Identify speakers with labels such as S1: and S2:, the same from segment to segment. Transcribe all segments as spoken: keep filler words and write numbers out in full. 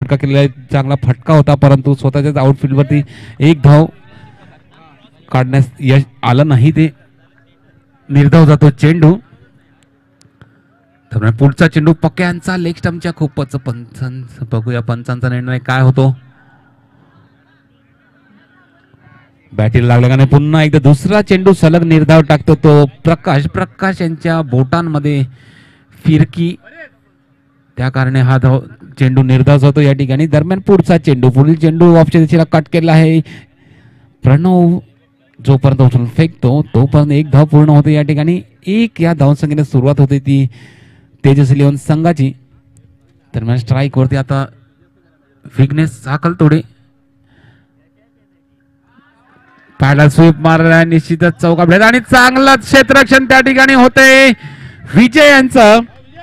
S1: फटका केलेला आहे, चांगला फटका होता परंतु स्वतःच्याच आउटफील्डवरती एक धाव काढण्यास यश आलं नाही, ते निर्धाव जातो चेंडू. तर पुढचा चेंडू पक्क्यांचा लेग स्टंपच्या खूपच पंचांचा, बघूया पंचांचा निर्णय काय होतो. बॅटीला लागला का नाही, पुन्हा एकदा दुसरा चेंडू सलग निर्धाव टाकतो तो प्रकाश. प्रकाश यांच्या बोटांमध्ये फिरकी, त्या कारणे हा धाव चेंडू निर्धाव होतो या ठिकाणी. दरम्यान पुढचा चेंडू, पुढील चेंडू ऑफच्या दिशेला कट केला आहे. प्रणव जोपर्यंत उचलून फेकतो तोपर्यंत एक धाव पूर्ण होते या ठिकाणी. एक या धावसंख्येने सुरुवात होते ती तेजस इलेव्हन संघाची. दरम्यान स्ट्राईक वरती आता विघ्नेश साखलतोडे. पॅडल स्वीप मारला, निश्चितच चौका भेट आणि चांगलाच क्षेत्ररक्षण त्या ठिकाणी होते विजय यांचं.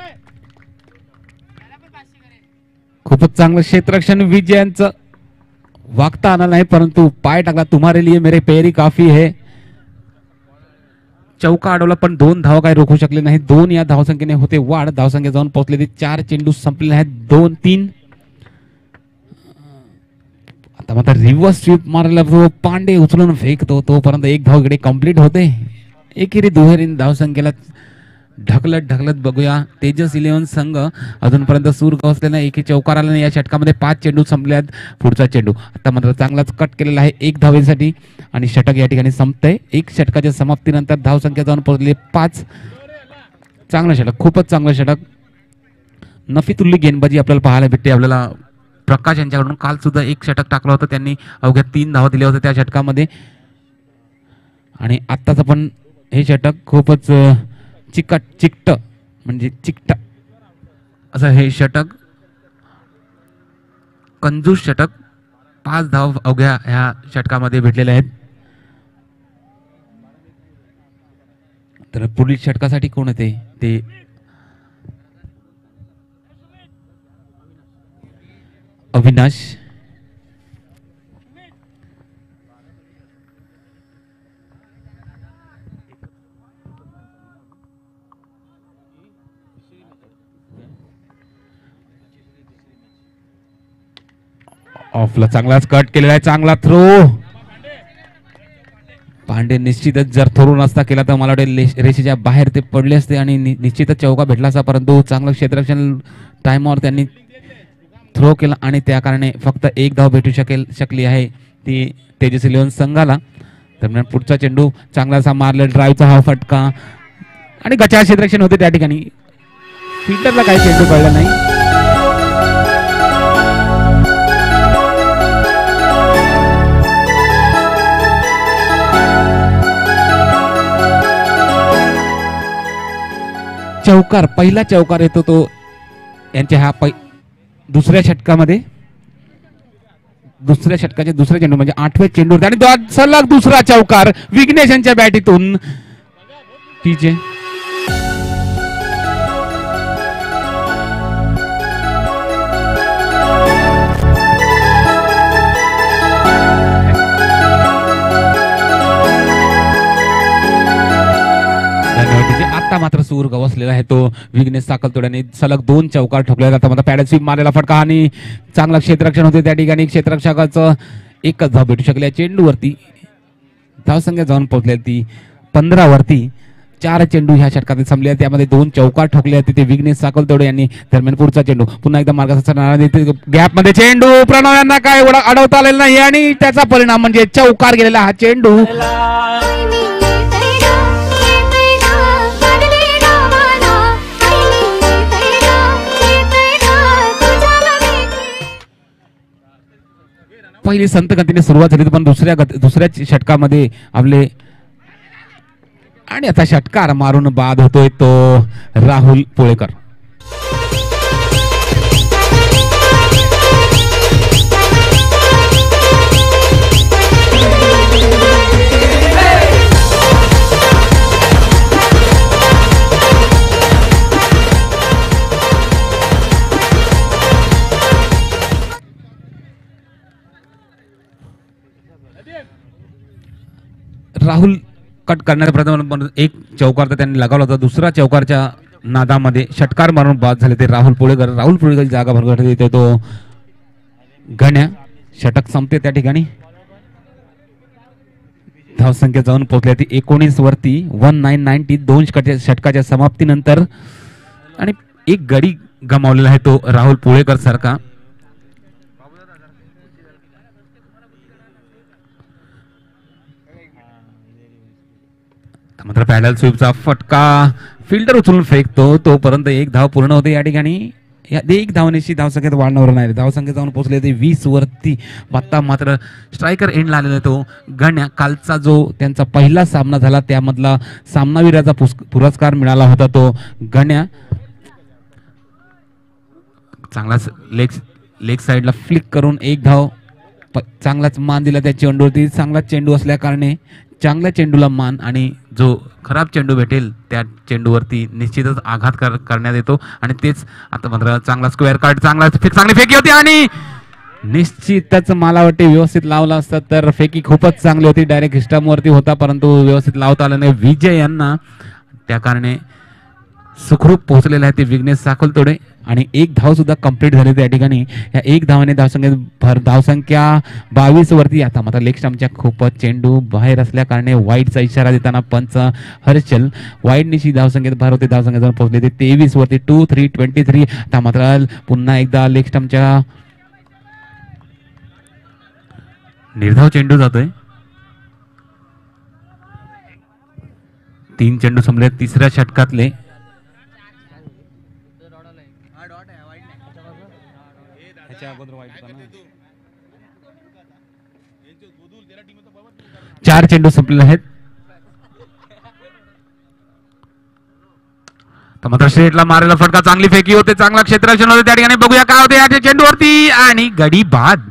S1: खूपच चांगलं क्षेत्ररक्षण विजय यांचं. वागता आला नाही परंतु पाय टाकला. तुम्हारे लिए मेरे पैरी काफी है. चौका अडवला पण दोन धाव काय रोखू शकले नाही. दोन या धावसंख्येने होते वाढ. धावसंख्या जाऊन पोहोचले ते चार चेंडू संपलेले आहेत, दोन तीन. आता मात्र रिव्हर्स स्वीप मारला तो पांडे उचलून फेकतो तोपर्यंत एक धाव इकडे कंप्लीट होते. एकेरी दुहेरी धावसंख्येला ढकलत ढकलत बघूया तेजस इलेव्हन संघ अजूनपर्यंत सूर गवसलेला एकी चौकार आला. या षटकामध्ये पाच चेंडू संपले आहेत. पुढचा चेंडू आता मात्र चांगलाच कट केलेला आहे एक धावेसाठी आणि षटक या ठिकाणी संपतंय. एक षटकाच्या समाप्तीनंतर धावसंख्या जाऊन पोहोचली पाच. चांगलं षटक, खूपच चांगलं षटक. नफीतुल्ली गेंदबाजी आपल्याला पाहायला भेटते. आपल्याला प्रकाश यांच्याकडून काल सुद्धा एक षटक टाकलं होतं, त्यांनी अवघ्या तीन धावा दिल्या होत्या त्या षटकामध्ये. आणि आत्ताच पण हे षटक खूपच चिकट चिकट म्हणजे चिकट असं हे षटक, कंजूस षटक. पाच धाव अवघ्या ह्या षटकामध्ये भेटलेले आहेत. तर पुढील षटकासाठी कोण येते ते अविनाश. ऑफला चांगलाच कट केलेला आहे, चांगला थ्रो. पांडे निश्चितच जर थोरून असता केला तर मला वाटते रेषेच्या बाहेर ते पडले असते आणि निश्चितच चौका भेटला असता, परंतु चांगलं क्षेत्ररक्षण टाइमवर त्यांनी थ्रो केला आणि त्या कारणे फक्त एक धाव भेटू शकेल शकली आहे ती तेजस इलेव्हन संघाला. दरम्यान पुढचा चेंडू चांगलासा मारले, ड्राईव्हचा हा फटका आणि गचाळ क्षेत्ररक्षण होते त्या ठिकाणी. फिल्डरला काही चेंडू कळला नाही. चौकार, पहिला चौकार येतो तो यांच्या ह्या पै दुसऱ्या षटकामध्ये. दुसऱ्या षटकाचे दुसरे चेंडू म्हणजे आठवे चेंडू आणि सलग दुसरा चौकार विघ्नेश यांच्या बॅटीतून. टीजे आता मात्र सूर गवसलेला आहे तो विघ्नेश साखलतोड्याने. सलग दोन चौकार ठोकले जातात. आता पॅडल स्वीप मारलेला फटका आणि चांगला क्षेत्ररक्षण होते त्या ठिकाणी. क्षेत्ररक्षकाचं एकच धाव भेटू शकले चेंडूवरती. धावसंख्या जाऊन पोहोचली ती पंधरा वरती. चार चेंडू ह्या षटकात संपले, त्यामध्ये दोन चौकार ठोकले होते ते विघ्नेश साखलतोडे यांनी. दरम्यान पुढचा चेंडू पुन्हा एकदा मार्गाचा गॅप मध्ये चेंडू. प्रणव यांना काय एवढा अडवता आलेला नाही आणि त्याचा परिणाम म्हणजे चौकार गेलेला हा चेंडू. पहिली संत गतीने सुरुवात झाली पण दुसऱ्या दुसऱ्या षटकामध्ये आपले आणि आता षटकार मारून बाद होतोय तो राहुल पोळेकर. राहुल कट करणारे प्रथम एक चौकार तर त्यांनी लगावला होता. दुसरा चौकारच्या नादामध्ये षटकार मारून बाद झाले ते राहुल पोळेकर. राहुल पोळेकर जागा भरगट देते तो गण्या षटक संपते त्या ठिकाणी. धावसंख्या जाऊन पोहोचली ती एकोणीस वरती वन नाईन नाईन्टी दोन षटकाच्या समाप्तीनंतर. आणि एक गडी गमावलेला आहे तो राहुल पुळेकर सारखा. मात्र पॅडल स्वीपचा फटका फिल्डर उचलून फेकतो तोपर्यंत एक धाव पूर्ण होते या ठिकाणी. या एक धावनेशी धावसंख्येत वाढणार नाही. धावसंख्या जाऊन पोहोचले ते वीस वरती. आता मात्र स्ट्रायकर एंडला आलेला तो गण्या. कालचा जो त्यांचा पहिला सामना झाला त्यामधला सामनावीराचा पुरस्कार मिळाला होता तो गण्या. चांगलाच लेग लेग साइडला फ्लिक करून एक धाव. चांगलाच मान दिला त्या चेंडूवरती. चांगला चेंडू असल्या कारणे चांगल्या चेंडूला मान आणि जो खराब चेंडू भेटेल त्या चेंडूवरती निश्चितच आघात कर, करण्यात येतो. आणि तेच आता मात्र चांगला स्क्वेअर कार्ड चांगला चांगली फेकी होती आणि निश्चितच मला वाटते व्यवस्थित लावला असता तर फेकी खूपच चांगली होती. डायरेक्ट स्टंपवरती होता परंतु व्यवस्थित लावता आलं नाही विजय यांना. त्या कारणे सुखरूप पोहोचलेला आहे ते विघ्नेश साखलतोडे. आणि एक धाव सुद्धा कंप्लीट झाली त्या ठिकाणी. या एक धावाने धावसंख्या भर धावसंख्या बावीस वरती. आता मात्र लेग स्टंपच्या खूपच चेंडू बाहेर असल्या कारणे वाईडचा इशारा देताना पंच हर्षल वाईडनिशी धावसंख्येत भर होते. धावसंख्या जाऊन पोहोचले ते तेवीस वरती टू थ्री ट्वेंटी थ्री. आता मात्र पुन्हा एकदा लेग स्टंपच्या निर्धाव चेंडू जातोय. तीन चेंडू संपले तिसऱ्या षटकातले. चार चेंडू संपलेले आहेत. तर मात्र स्ट्रेटला मारायला फटका चांगली फेकी होते. चांगला क्षेत्ररक्षण होते त्या ठिकाणी. बघूया काय होते या चेंडूवरती आणि गडी बाद.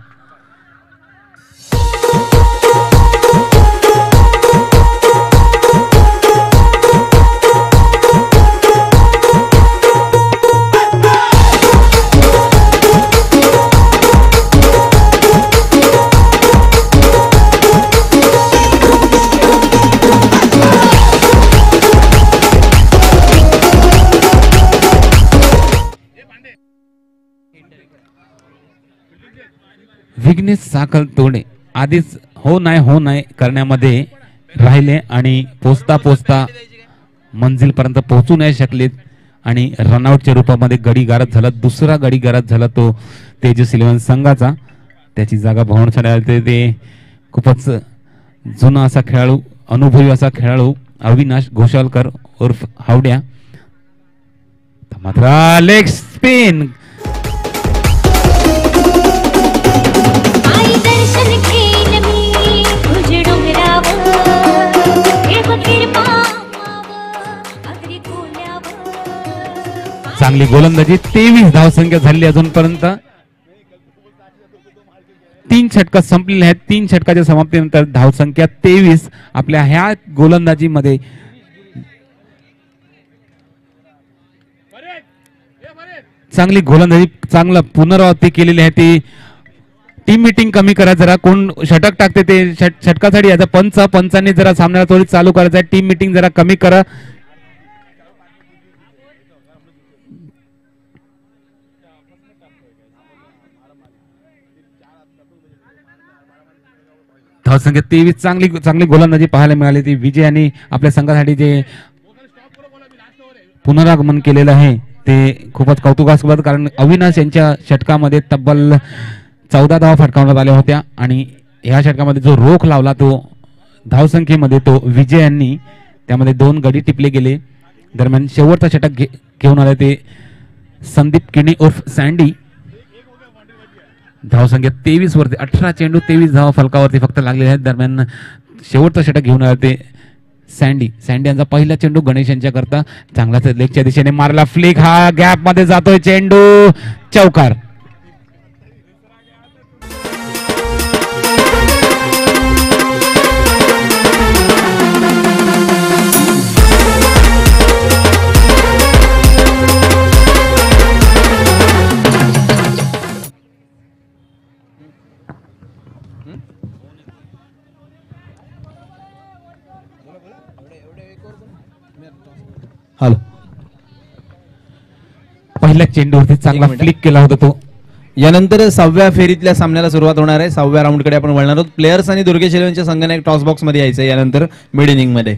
S1: विघ्नेश साखलतोडे आधीच हो नाही हो नाही करण्यामध्ये राहिले आणि पोचता पोचता मंजिलपर्यंत पोहोचू नाही शकलेत आणि रनआउटच्या रूपामध्ये गडी गारद झाला. दुसरा गडी गारद झाला तो तेजस इलेव्हन संघाचा. त्याची जागा भवन छाडले ते खूपच जुना असा खेळाडू अनुभवी असा खेळाडू अविनाश घोषालकर उर्फ हावड्या. मात्र लेग स्पिन चांगली गोलंदाजी. तेवीस धावसंख्या झाली अजूनपर्यंत. तीन षटक संपलेले आहेत. तीन षटकाच्या समाप्तीनंतर धावसंख्या तेवीस. आपल्या ह्या गोलंदाजीमध्ये चांगली गोलंदाजी चांगलं पुनरावृत्ती केलेली आहे. ती टीम मीटिंग कमी करा जरा. कोण षटक टाकते ते षटकासाठी याचा पंच पंचांनी जरा सामन्याला थोडी चालू करायचं आहे. टीम मीटिंग जरा कमी करा. धावसंख्या तेवीस. चांगली चांगली गोलंदाजी पाहायला मिळाली. ती विजय आणि आपल्या संघासाठी जे पुनरागमन केलेलं आहे ते खूपच कौतुकास्पद. कारण अविनाश यांच्या षटकामध्ये तब्बल चौदा धावा फटकावण्यात आल्या होत्या आणि ह्या षटकामध्ये जो रोख लावला तो धावसंख्येमध्ये तो विजय यांनी. त्यामध्ये दोन गडी टिपले गेले. दरम्यान शेवटचा षटक घे घेऊन आले ते संदीप किणी उर्फ सँडी. धावसंख्या तेवीस वरती. अठरा चेंडू तेवीस धावा फलकावरती फक्त लागलेले आहेत. दरम्यान शेवटचा षटक घेऊन आले ते सँडी. सँडी यांचा पहिला चेंडू गणेश यांच्या करता चांगलाच लेगच्या दिशेने मारला फ्लिक. हा गॅप मध्ये जातोय चेंडू. चौकार. हॅलो. पहिल्या चेंडूवरती चांगला फ्लिक केला होता तो
S2: यानंतर सहाव्या फेरीतल्या सामन्याला सुरुवात होणार आहे. सहाव्या राऊंडकडे आपण वळणार आहोत. प्लेयर्स आणि दुर्गेश इलेव्हनच्या संघाने एक टॉस बॉक्स मध्ये यायचं यानंतर मिड इनिंग मध्ये.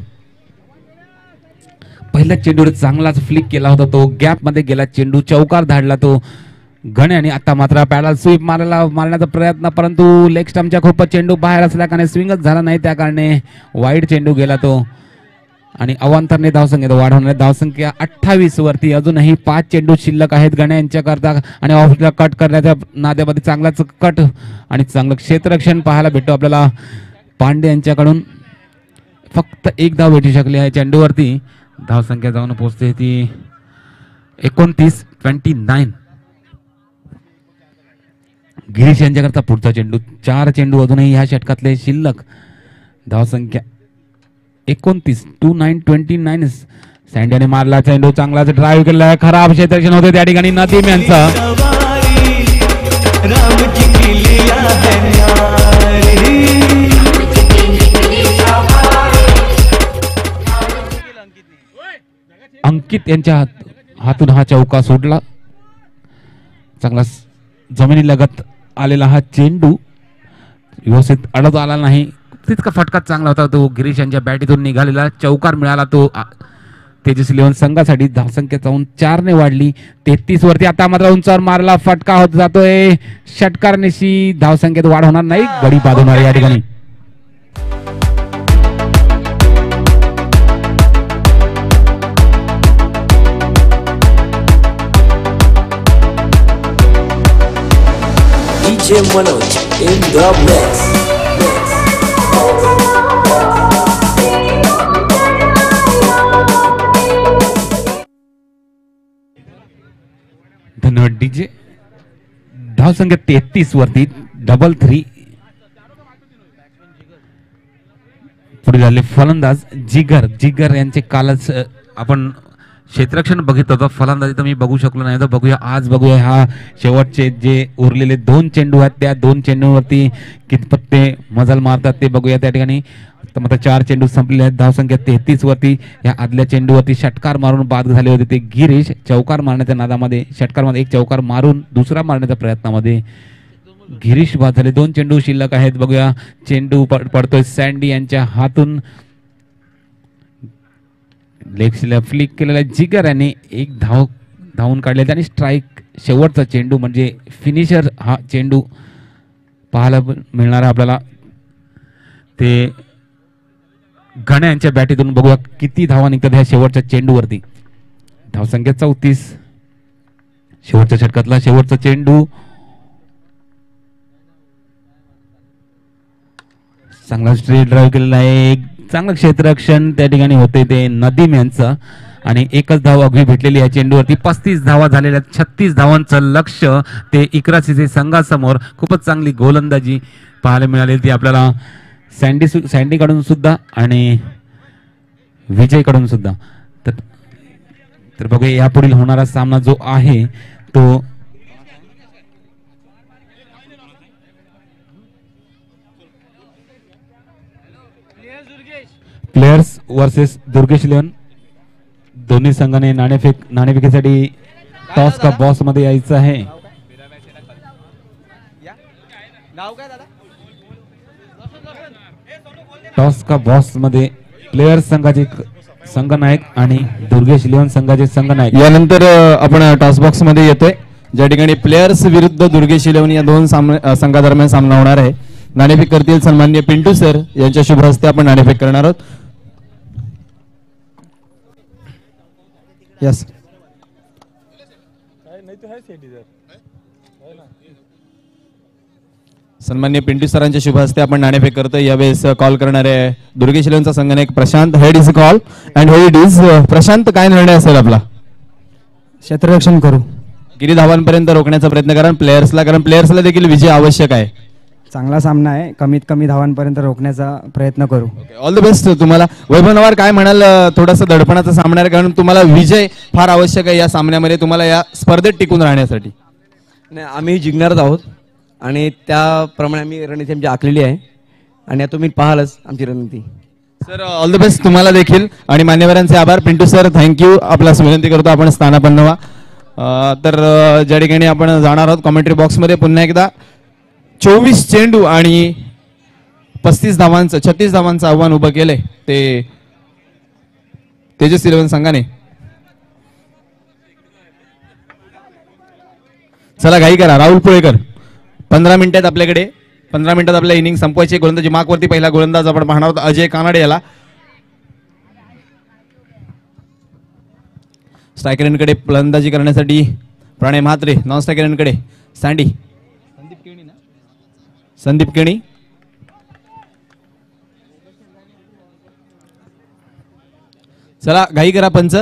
S1: पहिल्या चेंडूवर चांगलाच फ्लिक केला होता तो, गॅप मध्ये गेला चेंडू, चौकार धाडला तो गण्याने. आता मात्र पॅडल स्वीप मारायला मारण्याचा प्रयत्न, परंतु लेग स्टंपच्या खूप चेंडू बाहेर असल्या कारणे स्विंगच झाला नाही, त्या कारणे वाईड चेंडू गेला तो आणि अवांतरने धावसंख्या वाढवणारे धावसंख्या अठ्ठावीस वरती. अजूनही पाच चेंडू शिल्लक आहेत गण्या यांच्याकरता आणि ऑफला कट करण्याच्या नाद्यामध्ये चांगलाच कट आणि चांगलं क्षेत्ररक्षण पाहायला भेटतो आपल्याला पांडे यांच्याकडून. फक्त एक धाव भेटू शकली आहे चेंडूवरती. धावसंख्या जाऊन पोहोचते ती एकोणतीस ट्वेंटी नाईन. गिरीश यांच्याकरता पुढचा चेंडू, चार चेंडू अजूनही ह्या षटकातले शिल्लक. धावसंख्या एकोणतीस टू नाईन ट्वेंटी नाईन. सँडीने मारला चेंडू, चांगलाच ड्राईव्ह केला, खराब क्षेत्ररक्षण होते त्या ठिकाणी नदीम यांचा. अंकित यांच्या हात हातून हा चौका सोडला. चांगला जमिनीलगत आलेला हा चेंडू व्यवस्थित अडत आला नाही, तितका फटका चांगला होता तो. गिरीश यांच्या बॅटीतून निघालेला चौकार मिळाला तो तेजस इलेव्हन संघासाठी. धावसंख्या जाऊन चार ने वाढली तेहतीस वरती. आता मात्र उंचावर मारला फटका होत जातोय षटकारनिशी. धावसंख्येत वाढ होणार नाही, गडी बाद होणार या ठिकाणी.
S3: D J Manoj in the mix.
S1: धन्यवाद डीजे. धावसंख्या तेहतीस वरती डबल थ्री. पुढे झाले फलंदाज जिगर. जिगर यांचे कालच आपण क्षेत्ररक्षण बघितलं होतं, फलंदाजी तर मी बघू शकलो नाही, तर बघूया आज बघूया हा शेवटचे जे उरलेले दोन चेंडू आहेत त्या दोन चेंडूवरती कितपत ते मजल मारतात ते बघूया त्या ठिकाणी. तर मात्र चार चेंडू संपलेले आहेत. धावसंख्या तेहतीस वरती. या आदल्या चेंडूवरती षटकार मारून बाद झाले होते ते गिरीश. चौकार मारण्याच्या नादामध्ये षटकारमध्ये एक चौकार मारून दुसरा मारण्याच्या प्रयत्नामध्ये गिरीश बाद झाले. दोन चेंडू शिल्लक आहेत. बघूया चेंडू पडतोय सँडी यांच्या हातून. लेगला फ्लिक केलेला जिगर याने एक धाव धावून काढले आणि स्ट्राईक. शेवटचा चेंडू म्हणजे फिनिशर हा चेंडू पाहायला मिळणार आपल्याला ते गण्या यांच्या बॅटीतून. बघूया किती धावा निघतात ह्या शेवटच्या चेंडूवरती. धावसंख्या चौतीस. शेवटच्या षटकातला शेवटचा चेंडू. चांगला स्ट्रेट ड्राईव्ह केलेला आहे, चांगलं क्षेत्ररक्षण त्या ठिकाणी होते ते नदीम यांचं आणि एकच धाव अगदी भेटलेली आहे चेंडूवरती. पस्तीस धावा झालेल्या, छत्तीस धावांचं लक्ष ते इकरासीचे संघासमोर. खूपच चांगली गोलंदाजी पाहायला मिळाली ती आपल्याला सँडी सँडीकडून सुद्धा आणि विजयकडून सुद्धा. तर तर बघूया यापुढील होणारा सामना जो आहे तो प्लेयर्स वर्सेस दुर्गेश इलेव्हन. दोन्ही संघाने नाणेफेक नाणेफेकीसाठी टॉस का बॉस मध्ये यायचं आहे. टॉस का बॉस मध्ये प्लेयर्स संघाचे संघनायक आणि दुर्गेश इलेव्हन संघाचे संघनायक.
S2: यानंतर आपण टॉस बॉक्स मध्ये येतोय ज्या ठिकाणी प्लेयर्स विरुद्ध दुर्गेश इलेव्हन या दोन संघादरम्यान सामना होणार आहे. नाणेफेक करतील सन्माननीय पिंटू सर यांच्या शुभ हस्ते आपण नाणेफेक करणार आहोत. यस सन्माननीय पिंटू सरांच्या शुभ हस्ते आपण नाणेफेक करतोय. यावेळेस कॉल करणारे दुर्गेश इलेव्हनचा संघनायक Prashant. Head is call and head is Prashant. काय निर्णय असेल आपला?
S4: क्षेत्ररक्षण करू.
S2: किती धावांपर्यंत रोखण्याचा प्रयत्न करा प्लेयर्सला, कारण प्लेयर्सला देखील विजय आवश्यक आहे.
S4: चांगला सामना आहे, कमीत कमी धावांपर्यंत रोखण्याचा प्रयत्न करू.
S2: ऑल द बेस्ट तुम्हाला. वैभव नवार काय म्हणाल? थोडासा दडपणाचा सामना आहे कारण तुम्हाला विजय फार आवश्यक आहे या सामन्यामध्ये, तुम्हाला या स्पर्धेत टिकून राहण्यासाठी.
S5: नाही, आम्ही जिंकणारच आहोत आणि त्याप्रमाणे आम्ही रणनीती आमची आखलेली आहे आणि आता तुम्ही पाहालच आमची रणनीती.
S2: सर ऑल द बेस्ट तुम्हाला देखील आणि मान्यवरांचे आभार. Pintu sir thank you. आपल्यास विनंती करतो आपण स्थानापन्न व्हा. अ, तर अ, ज्या ठिकाणी आपण जाणार आहोत कॉमेंट्री बॉक्समध्ये पुन्हा एकदा चोवीस चेंडू आणि पस्तीस धावांचं छत्तीस धावांचं आव्हान उभं केलंय ते तेजस इलेव्हन संघाने. चला घाई करा. राहुल पुळेकर, पंधरा मिनिटात आपल्याकडे पंधरा मिनिटात आपल्या इनिंग संपवायची. गोलंदाजी मार्कवरती पहिला गोलंदाज आपण पाहणार आहोत अजय कानडे याला. स्ट्रायकरांकडे फलंदाजी करण्यासाठी प्रणय म्हात्रे, नॉन स्ट्रायकरांकडे सँडी संदीप केणी. चला घाई करा पंच.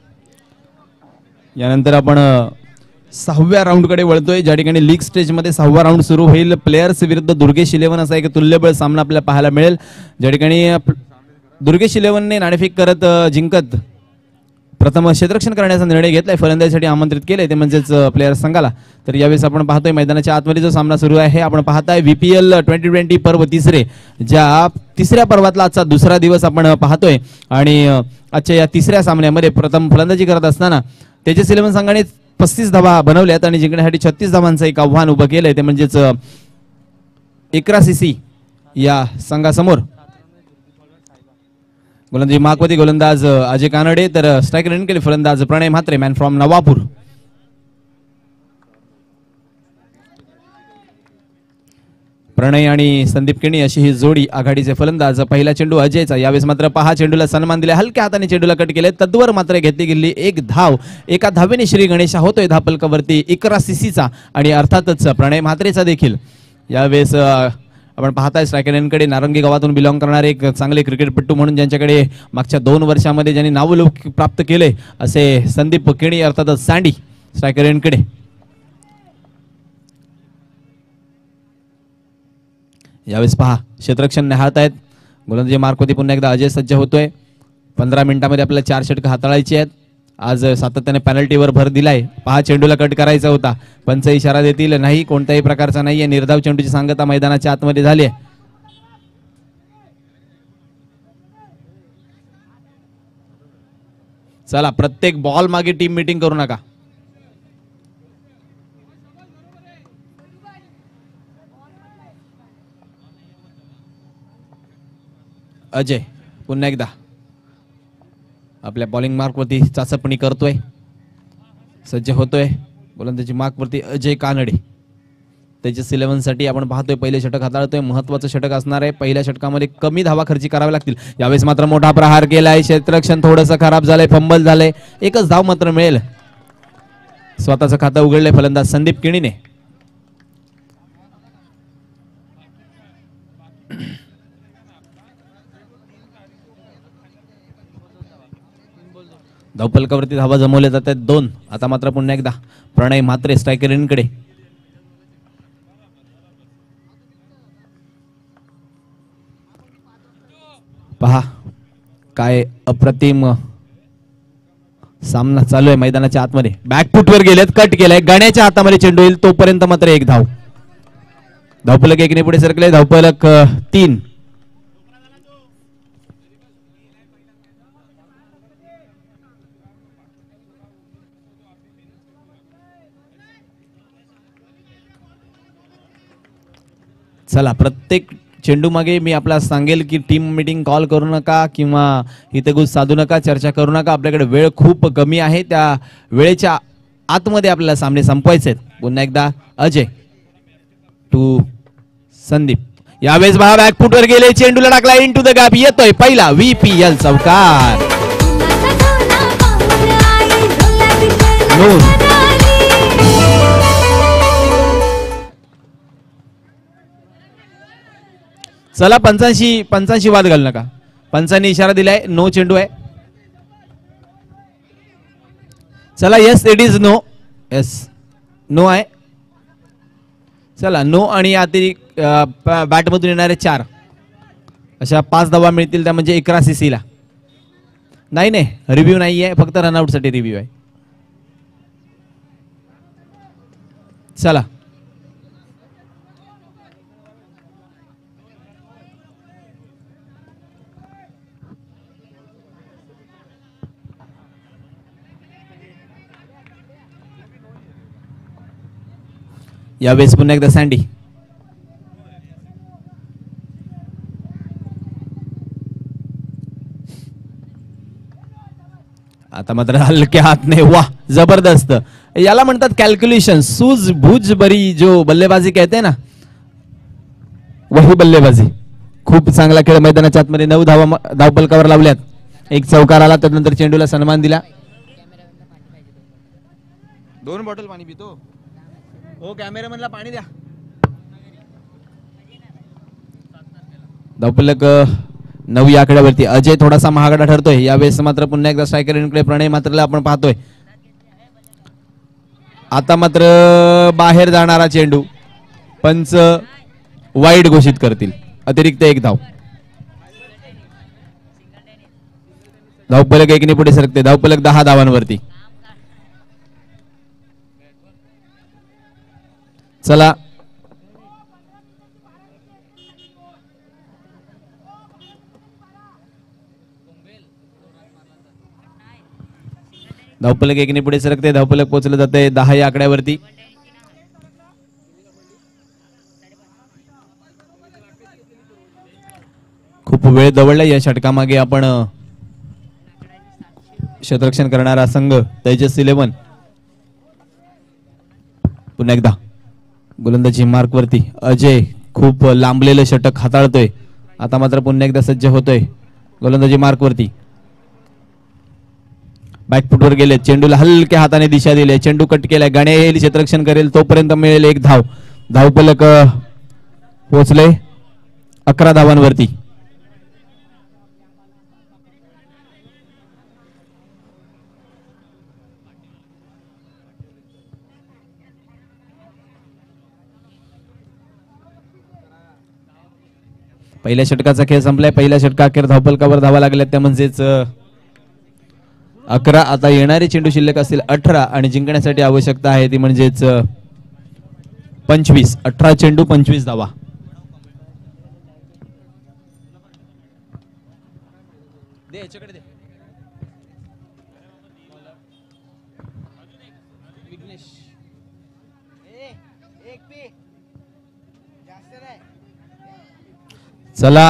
S2: यानंतर आपण अ, सहाव्या राऊंडकडे वळतोय ज्या ठिकाणी लीग स्टेजमध्ये सहावा राऊंड सुरू होईल. प्लेयर्स विरुद्ध दुर्गेश इलेव्हन असा एक तुल्यबळ सामना आपल्याला पाहायला मिळेल. ज्या ठिकाणी अ, दुर्गेश इलेव्हनने नाणेफेक करत अ, जिंकत प्रथम क्षेत्ररक्षण करण्याचा निर्णय घेतलाय. फलंदाजीसाठी आमंत्रित केले ते म्हणजेच प्लेयर्स संघाला. तर यावेळेस आपण पाहतोय मैदानाच्या आतमध्ये जो सामना सुरू आहे आपण पाहताय व्हीपीएल ट्वेंटी ट्वेंटी पर्व तिसरे, ज्या तिसऱ्या पर्वातला आजचा दुसरा दिवस आपण पाहतोय. आणि अ, आजच्या या तिसऱ्या सामन्यामध्ये प्रथम फलंदाजी करत असताना तेजस इलेव्हन संघाने पस्तीस धावा बनवल्यात आणि जिंकण्यासाठी छत्तीस धावांचं एक आव्हान उभं केलंय ते म्हणजेच इकरा सीसी या संघासमोर. गोलंदाजी माकवती गोलंदाज अजय कानडे, तर स्ट्रायकर रन केले फलंदाज प्रणय म्हात्रे, मॅन फ्रॉम नवापूर. प्रणय आणि संदीप केणी अशी ही जोडी आघाडीचे फलंदाज. पहिला चेंडू अजयचा. यावेळेस मात्र पहा चेंडूला सन्मान दिला, हलक्या हाताने चेंडूला कट केले, तद्वर मात्र घेतली गेली एक धाव. एका धावेने श्री गणेश होतोय धापलकावरती इकरा सीसीचा आणि अर्थातच प्रणय म्हात्रेचा देखील. यावेळेस आपण पाहताय स्ट्रायकरांकडे नारंगी गावातून बिलॉंग करणारे एक चांगले क्रिकेटपटू म्हणून ज्यांच्याकडे मागच्या दोन वर्षामध्ये ज्यांनी नावलौकिक प्राप्त केले असे संदीप केणी अर्थातच सँडी स्ट्रायकरांकडे. यावेळेस पहा क्षेत्ररक्षण निहाळतायत. गोलंदाजी मार्कवरती पुन्हा एकदा अजय सज्ज होतोय. पंधरा मिनिटांमध्ये आपल्याला चार षटकं हाताळायची आहेत. आज सातत्याने पेनल्टीवर भर दिलाय. पहा चेंडूला कट करायचा होता, पंच इशारा देतील नाही, कोणत्याही प्रकारचा नाहीये. निर्धाव चेंडूची सांगता मैदानाच्या आतमध्ये झाली आहे. चला प्रत्येक बॉल मागे टीम मीटिंग करू नका. अजय पुन्हा एकदा आपल्या बॉलिंग मार्कवरती चाचपणी करतोय, सज्ज होतोय. गोलंदाजी मार्कवरती अजय कानडे. तेजस इलेव्हन साठी आपण पाहतोय पहिले षटक हाताळतोय. महत्वाचं षटक असणार आहे. पहिल्या षटकामध्ये कमी धावा खर्ची कराव्या लागतील. यावेळेस मात्र मोठा प्रहार केलाय. क्षेत्ररक्षण थोडंसं खराब झालंय, फंबल झालंय. एकच धाव मात्र मिळेल. स्वतःचं खातं उघडलंय फलंदाज संदीप केणीने. धावफलकावरती धावा जमवल्या जात आहेत दोन. आता मात्र पुन्हा एकदा प्रणय म्हात्रे स्ट्रायकरांकडे. पहा काय अप्रतिम सामना चालू आहे मैदानाच्या आतमध्ये. बॅकफुटवर गेलेत, कट केलाय, गाण्याच्या हातामध्ये चेंडू येईल तोपर्यंत मात्र एक धाव. धावफलक एकने पुढे सरकले. धावफलक तीन. चला प्रत्येक चेंडू मागे मी आपला सांगेल की टीम मीटिंग कॉल करू नका किंवा हितगुज साधू नका, चर्चा करू नका. आपल्याकडे वेळ खूप कमी आहे. त्या वेळेच्या आतमध्ये आपल्याला सामने संपवायचे आहेत. पुन्हा एकदा अजय टू संदीप. यावेळेस बहा बॅकफुटवर गेले, चेंडूला टाकला इन टू द गॅप. येतोय पहिला व्हीपीएल चौकार. चला पंचांशी पंचांशी वाद घालू नका. पंचांनी इशारा दिलाय नो चेंडू आहे. चला yes it is no. Yes no आहे. चला नो आणि अतिरिक्त बॅटमधून येणारे चार अशा पाच धावा मिळतील. त्या म्हणजे इकरा सीसीला. नाही नाही रिव्ह्यू नाही आहे, फक्त रनआउट साठी रिव्ह्यू आहे. चला यावेळेस पुन्हा एकदा सँडी. आता मात्र हलक्या हातने, वाह जबरदस्त. याला म्हणतात कॅल्क्युलेशन, सूझ भूज बरी जो बल्लेबाजी कहते ना, वही बल्लेबाजी. खूप चांगला खेळ मैदानाच्या आतमध्ये. नऊ धावा धावपलकावर लावल्यात. एक चौकार आला, त्यानंतर चेंडूला सन्मान दिला. दोन बॉटल पाणी पितो हो, कॅमेरामॅनला पाणी द्या. धावपलक नऊ या आकड्यावरती. अजय थोडासा महागडा ठरतोय. यावेळेस मात्र पुन्हा एकदा स्ट्रायकरकडे प्रणय मात्रला आपण पाहतोय. आता मात्र बाहेर जाणारा चेंडू पंच वाईड घोषित करतील. अतिरिक्त एक धाव. धावपलक एकने पुढे सरकते. धावपलक दहा धावांवरती. चला धावपलक एकने पुढे सरकते. धावपलक पोहोचलं जाते दहा या आकड्यावरती. खूप वेळ दवडला या षटकामागे. आपण क्षेत्ररक्षण करणारा संघ तेजस इलेव्हन पुन्हा एकदा गोलंदाजी मार्क वरती. अजय खूप लांबलेलं षटक हाताळतोय. आता मात्र पुन्हा एकदा सज्ज होतोय गोलंदाजी मार्क वरती. बॅकफुटवर गेले. चेंडूला हलक्या हाताने दिशा दिली. चेंडू कट केलाय. गाणे येईल, क्षेत्ररक्षण करेल तोपर्यंत मिळेल एक धाव. धावपलक पोहोचले अकरा धावांवरती. पहिल्या षटकाचा खेळ संपलाय. पहिल्या षटका अखेर धावपलकावर धावा लागल्या, त्या म्हणजेच अकरा. आता येणारे चेंडू शिल्लक असतील अठरा आणि जिंकण्यासाठी आवश्यकता आहे ती म्हणजेच पंचवीस. अठरा चेंडू पंचवीस धावा. चला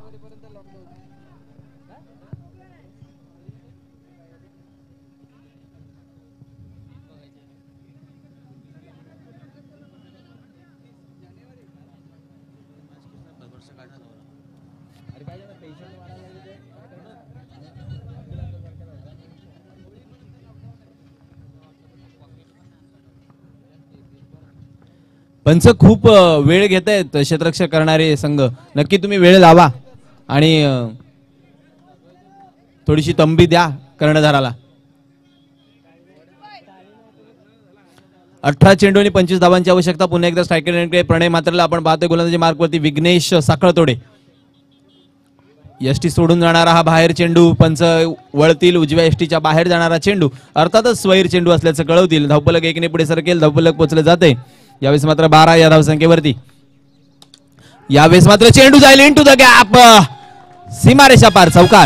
S2: पंच खूप वेळ घेत आहेत क्षेत्ररक्षक करणारे संघ. नक्की तुम्ही वेळ लावा आणि थोडीशी तंबी द्या कर्णधाराला. अठरा चेंडू आणि पंचवीस धावांची आवश्यकता. पुन्हा एकदा स्ट्रायकर प्रणय मात्रला आपण पाहतोय गोलंदाजी मार्कवरती. विघ्नेश साखळतोडे. एसटी सोडून जाणारा हा बाहेर चेंडू. पंच वळतील. उजव्या एसटीच्या बाहेर जाणारा चेंडू अर्थातच स्वैर चेंडू असल्याचं कळवतील. धावपलक एकने पुढे सरकेल. धावपलक पोहोचले जाते. यावेळेस मात्र बारा या धावसंख्येवरती. यावेळेस मात्र चेंडू जाईल इन टू द गॅप. सीमारेषा पार चौकार.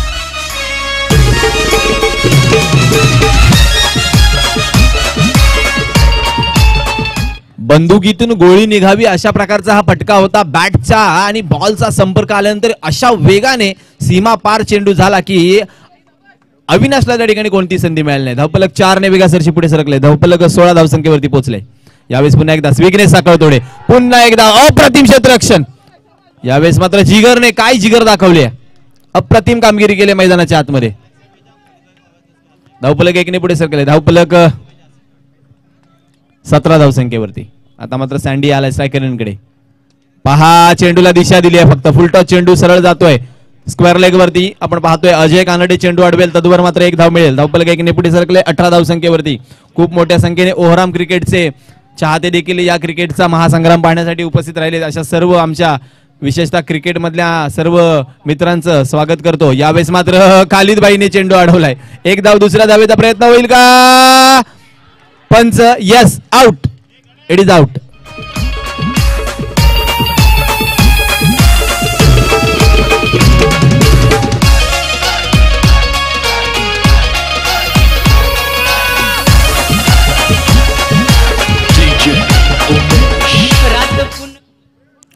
S2: बंदुकीतून गोळी निघावी अशा प्रकारचा हा फटका होता. बॅटचा आणि बॉलचा संपर्क आल्यानंतर अशा वेगाने सीमा पार चेंडू झाला की अविनाशला त्या ठिकाणी कोणती संधी मिळाली नाही. धावपलक चार ने वेगासरशी पुढे सरकले. धावपलक सोळा धावसंख्येवरती पोहोचले. यावेळेस पुन्हा एकदा विघ्नेश साखळतोडे. पुन्हा एकदा अप्रतिम क्षेत्ररक्षण. यावेळेस मात्र जिगरने काय जिगर दाखवले. अप्रतिम कामगिरी केली मैदानाच्या आतमध्ये. धावपलक एकने पुढे सरकले. धावपलक सतरा धावसंख्येवरती. आता मात्र सँडी आलाय स्ट्रायकरकडे. पहा चेंडूला दिशा दिली आहे फक्त. फुलटॉस चेंडू सरळ जातोय स्क्वेअर लेग वरती. आपण पाहतोय अजय कानडे चेंडू अडवेल. तदवर मात्र एक धाव मिळेल. धावपलक एकने पुढे सरकले. अठरा धावसंख्येवरती. खूप मोठ्या संख्येने ओहराम क्रिकेटचे चाहते देखील या क्रिकेटचा महासंग्राम पाहण्यासाठी उपस्थित राहिले. अशा सर्व आमच्या विशेषतः क्रिकेट मधल्या सर्व मित्रांचं स्वागत करतो. यावेळेस मात्र खालिदबाईने चेंडू अडवलाय. एक धाव. दुसऱ्या धावेचा प्रयत्न होईल का. पंच yes out. It is out.
S3: D J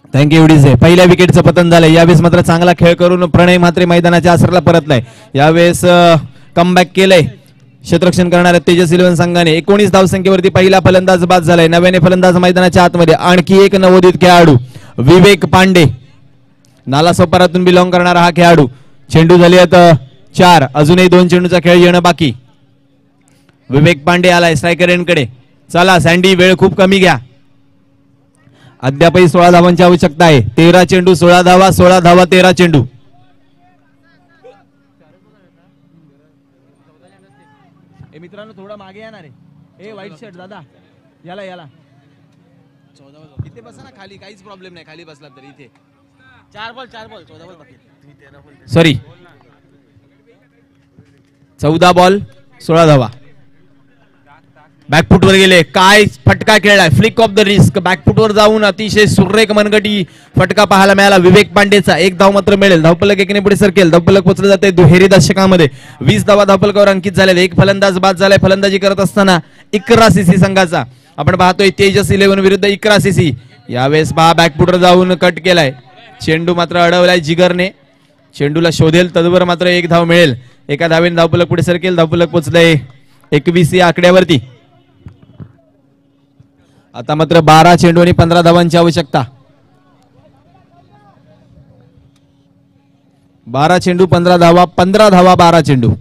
S2: thank you एवढीच आहे. पहिल्या विकेटचं पतन झालंय. यावेळेस मात्र चांगला खेळ करून प्रणय म्हात्रे मैदानाच्या आसराला परतलाय. यावेळेस कमबॅक केलंय क्षेत्ररक्षण करणाऱ्या तेजस इलेव्हन संघाने. एकोणीस धावसंख्येवरती पहिला फलंदाज बाद झालाय. नव्याने फलंदाज मैदानाच्या आतमध्ये. आणखी एक नवोदित खेळाडू विवेक पांडे, नालासोपारातून बिलॉंग करणारा हा खेळाडू. चेंडू झाले आता चार, अजूनही दोन चेंडूचा खेळ येणं बाकी. विवेक पांडे आलाय स्ट्रायकर एंडकडे. चला सँडी, वेळ खूप कमी घ्या. अद्यापही सोळा धावांची आवश्यकता आहे. तेरा चेंडू सोळा धावा, सोळा धावा तेरा चेंडू. मित्रांनो थोडा मागे येणार आहे. ए व्हाईट शर्ट दादा, याला याला इथे बसा ना खाली, काहीच प्रॉब्लेम नाही. खाली बसला तरी इथे
S6: चार बॉल चार बॉल चौदा बॉल
S2: सॉरी चौदा बॉल सोळा धावा. बॅकफुट वर गेले. काय फटका खेळलाय. Flick off the risk. Backfoot वर जाऊन अतिशय सुरेख मनगटी फटका पाहायला मिळाला विवेक पांडेचा. एक धाव मात्र मिळेल. धावपलक एकीने पुढे सरकेल. धावपलक पोचलं जाते दुहेरी दशकामध्ये. वीस धावा धावपलकावर अंकित झालेले. एक फलंदाज बाद झालाय. फलंदाजी करत असताना इकरा सीसी संघाचा आपण पाहतोय तेजस इलेव्हन विरुद्ध इकरा सीसी. यावेळेस पहा बॅकफुट वर जाऊन कट केलाय. चेंडू मात्र अडवलाय जिगरने. चेंडूला शोधेल तदवर मात्र एक धाव मिळेल. एका धावेने धावपलक पुढे सरकेल. धावपलक पोचलंय एकवीस या आकड्यावरती. आता मात्र बारा चेंडू आणि पंधरा धावांची आवश्यकता. बारा चेंडू पंधरा धावा, पंधरा धावा बारा चेंडू.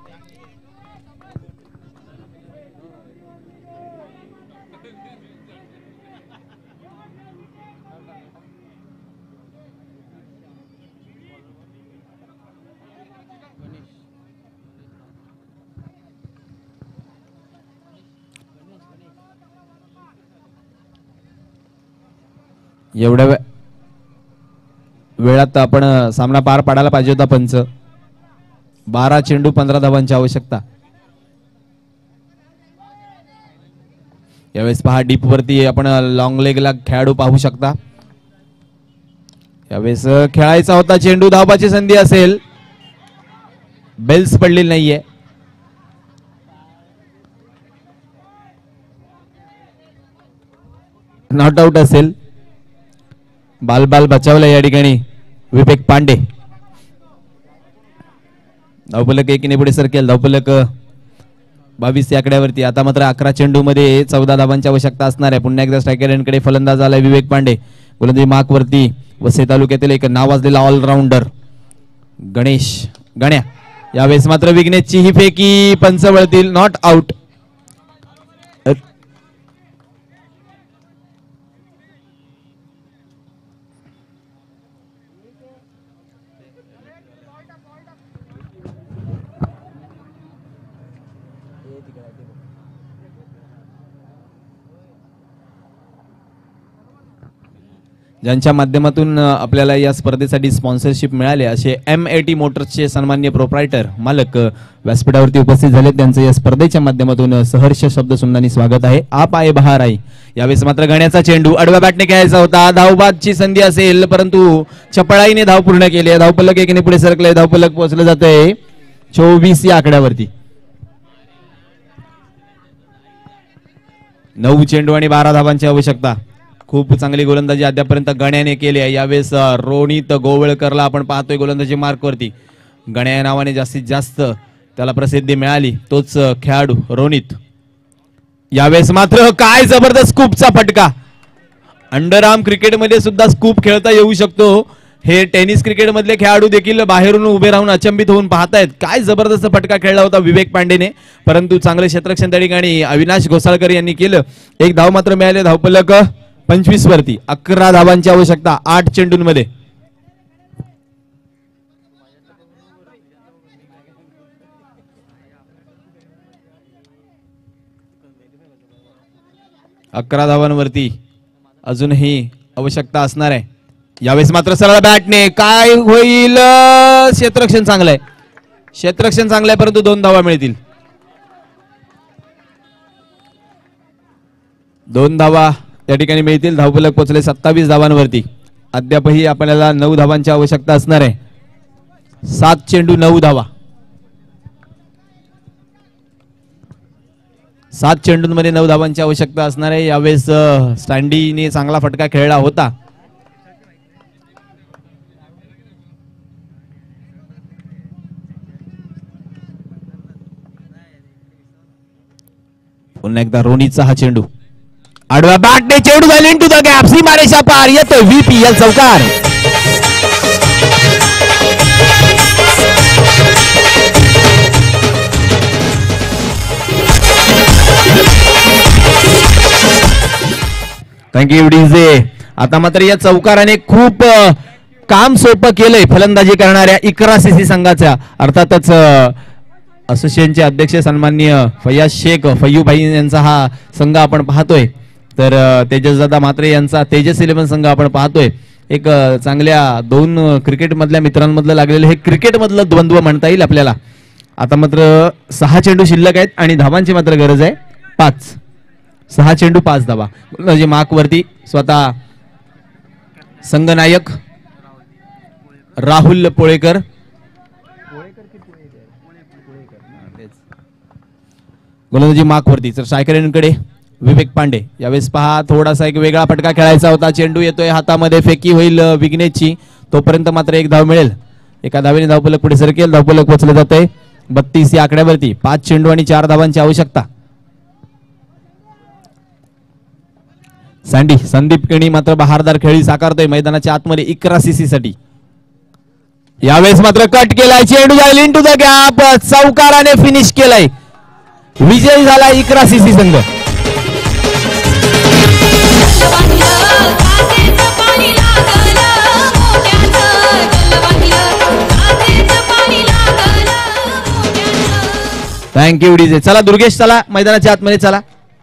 S2: एवढ्या वे वेळात आपण सामना पार पाडायला पाहिजे होता पंच. बारा चेंडू पंधरा धावांची आवश्यकता. यावेळेस पहा डीप वरती आपण लॉंग लेगला खेळाडू पाहू शकता. यावेळेस खेळायचा होता चेंडू. धावाची संधी असेल. बेल्स पडलेली नाहीये. नॉट आउट असेल. बाल बाल बचावला या ठिकाणी विवेक पांडे. धावपलक एकीने पुढे सरकेल. धावपलक बावीस या आकड्यावरती. आता मात्र अकरा चेंडू मध्ये चौदा धावांची आवश्यकता असणार आहे. पुन्हा एकदा स्ट्रायकरकडे फलंदाज आलाय विवेक पांडे. गोलंदाजी मार्क वरती. वसई तालुक्यातील एक नावाजलेला ऑलराऊंडर गणेश गण्या. यावेळेस मात्र विघ्नेशची ही फेकी पंच वळतील. Not out. ज्यांच्या माध्यमातून आपल्याला या स्पर्धेसाठी स्पॉन्सरशिप मिळाले असे एम ए टी मोटर्सचे सन्माननीय प्रोप्रायटर मालक व्यासपीठावरती उपस्थित झाले. त्यांचं या स्पर्धेच्या माध्यमातून सहर्ष शब्द सुंदरांनी स्वागत आहे. आप आए बहार आई. यावेळेस मात्र गण्याचा चेंडू अडव्या बॅटने खेळायचा होता. धावबादची संधी असेल परंतु चपळाईने धाव पूर्ण केली आहे. धावपलक एकीने पुढे सरकले. धावपलक पोहोचलं जात आहे चोवीस या आकड्यावरती. नऊ चेंडू आणि बारा धावांची आवश्यकता. खूप चांगली गोलंदाजी अद्यापर्यंत गण्याने केली आहे. यावेळेस रोनित गोवळकरला आपण पाहतोय गोलंदाजी मार्क वरती. गण्या या नावाने जास्तीत जास्त त्याला प्रसिद्धी मिळाली तोच खेळाडू रोनित. यावेळेस मात्र काय जबरदस्त स्कूपचा फटका. अंडरआर्म क्रिकेटमध्ये सुद्धा स्कूप खेळता येऊ शकतो. हे टेनिस क्रिकेट मधले खेळाडू देखील बाहेरून उभे राहून अचंबित होऊन पाहतायत. काय जबरदस्त फटका खेळला होता विवेक पांडेने. परंतु चांगले क्षेत्ररक्षण त्या ठिकाणी अविनाश घोसाळकर यांनी केलं. एक धाव मात्र मिळाले. धावपलक पंचवीस वरती. अकरा धावांची आवश्यकता आठ चेंडूंमध्ये. अकरा धावांवरती अजूनही आवश्यकता असणार आहे. यावेळेस मात्र सरळ बॅटने काय होईल. क्षेत्ररक्षण चांगलं आहे. क्षेत्ररक्षण चांगलं आहे परंतु दोन धावा मिळतील. दोन धावा या ठिकाणी मिळतील. धावफलक पोहोचले सत्तावीस धावांवरती. अद्यापही आपल्याला नऊ धावांची आवश्यकता असणार आहे. सात चेंडू नऊ धावा. सात चेंडूंमध्ये नऊ धावांची आवश्यकता असणार आहे. यावेळेस स्टँडीने चांगला फटका खेळला होता. पुन्हा एकदा रोनीचा हा चेंडू आडवा बॅटने चेंडू झाला इंटू द गॅप सीमारेषा पार येतोय व्हीपीएल चौकार. Thank you DJ. आता मात्र या चौकाराने खूप काम सोपं केलंय फलंदाजी करणाऱ्या इकरा सीसी संघाच्या. अर्थातच असोसिएशनचे अध्यक्ष सन्माननीय फैयाज शेख फय्यूभाई यांचा हा संघ आपण पाहतोय. तर तेजस दादा मात्रे यांचा तेजस इलेव्हन संघ आपण पाहतोय. एक चांगल्या दोन क्रिकेट मधल्या मित्रांमधलं लागलेलं हे क्रिकेट मधलं द्वंद्व म्हणता येईल आपल्याला. आता मात्र सहा चेंडू शिल्लक आहेत आणि धावांची मात्र गरज आहे पाच. सहा चेंडू पाच धावा. म्हणजे मार्क वरती स्वतः संघनायक राहुल पोळेकर. गोलंदाजी मार्क वरती. तर स्ट्रायकरांकडे विवेक पांडे. यावेळेस पहा थोडासा एक वेगळा फटका खेळायचा होता. चेंडू येतोय हातामध्ये फेकी होईल विघ्नेशची. तोपर्यंत मात्र एक धाव मिळेल. एका धावेने धावफलक पुढे सरकेल. धावफलक पोचलं जातंय बत्तीस या आकड्यावरती. पाच चेंडू आणि चार धावांची आवश्यकता. सँडी संदीप केणी मात्र बहारदार खेळी साकारतोय मैदानाच्या आतमध्ये इकरा सीसी साठी. यावेळेस मात्र कट केलाय चेंडू जाईल इंटू द गॅप. चौकाराने फिनिश केलाय. विजयी झाला इकरा सीसी संघ. Thank you DJ. चला दुर्गेश चला मैदानाच्या आतमध्ये चला.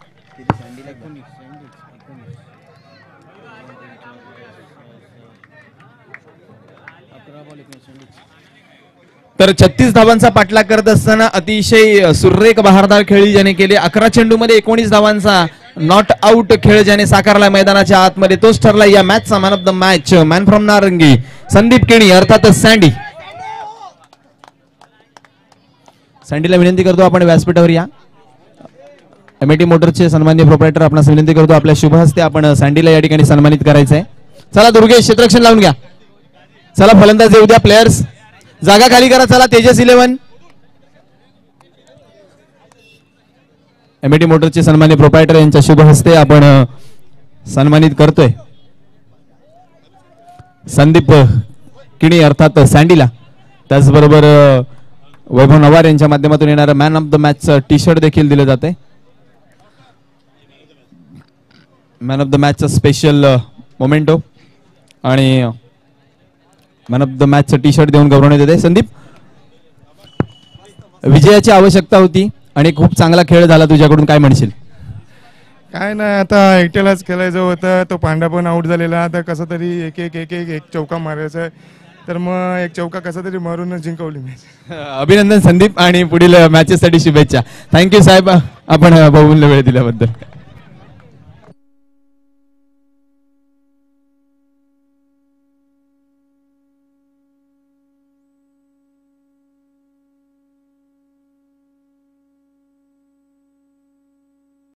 S2: तर छत्तीस धावांचा पाठलाग करत असताना अतिशय सुरेख बहारदार खेळी ज्याने केले. अकरा चेंडू मध्ये एकोणीस धावांचा नॉट आउट खेळ ज्याने साकारला मैदानाच्या आतमध्ये तोच ठरला या मॅचचा man of the match. Man from Narangi Sandeep Keni अर्थातच सँडी. सँडीला विनंती करतो आपण व्यासपीठावर या. एमएटी मोटरचे सन्माननीय प्रोप्रायटर आपणास विनंती करतो आपल्या शुभ हस्ते आपण सँडीला या ठिकाणी सन्मानित करायचंय. चला दुर्गेश क्षेत्ररक्षण लावून घ्या. चला फलंदाज येऊ द्या. प्लेयर्स जागा खाली करा. चला तेजस इलेव्हन एमएटी मोटरचे सन्माननीय प्रोप्रायटर यांच्या शुभ हस्ते आपण सन्मानित करतोय संदीप किणी अर्थात सँडीला. त्याचबरोबर वैभव नवार यांच्या माध्यमातून येणारं man of the match T shirt देखील दिलं जाते. Man of the match special memento आणि man of the match T shirt देऊन गौरवण्यात येते. संदीप विजयाची आवश्यकता होती आणि खूप चांगला खेळ झाला. तुझ्याकडून काय म्हणशील?
S7: काय नाही आता एकट्यालाच खेळायचं होतं. तो पांडा पण आउट झालेला. आता कसं तरी एक एक एक एक एक चौका मारायचा आहे. तर मग एक चौका कसा तरी मारून जिंकवली मॅच.
S2: अभिनंदन संदीप आणि पुढील मॅचेससाठी शुभेच्छा. थँक्यू साहेब आपण बहुमूल्य वेळ दिल्याबद्दल.